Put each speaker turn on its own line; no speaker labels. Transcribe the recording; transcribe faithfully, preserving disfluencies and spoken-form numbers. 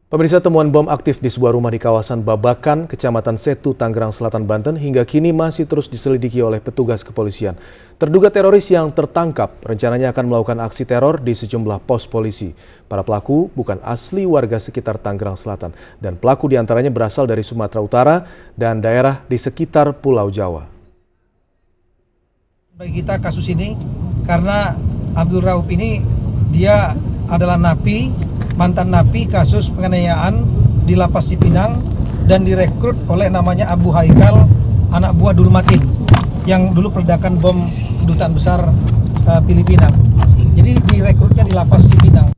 Pemirsa, temuan bom aktif di sebuah rumah di kawasan Babakan, Kecamatan Setu, Tangerang Selatan, Banten hingga kini masih terus diselidiki oleh petugas kepolisian. Terduga teroris yang tertangkap rencananya akan melakukan aksi teror di sejumlah pos polisi. Para pelaku bukan asli warga sekitar Tangerang Selatan dan pelaku diantaranya berasal dari Sumatera Utara dan daerah di sekitar Pulau Jawa.
Bagi kita kasus ini karena Abdul Rauf ini dia adalah napi, mantan napi kasus penganiayaan di Lapas Cipinang dan direkrut oleh namanya Abu Haikal, anak buah Dulmatin yang dulu peledakan bom kedutaan besar uh, Filipina. Jadi direkrutnya di Lapas Cipinang.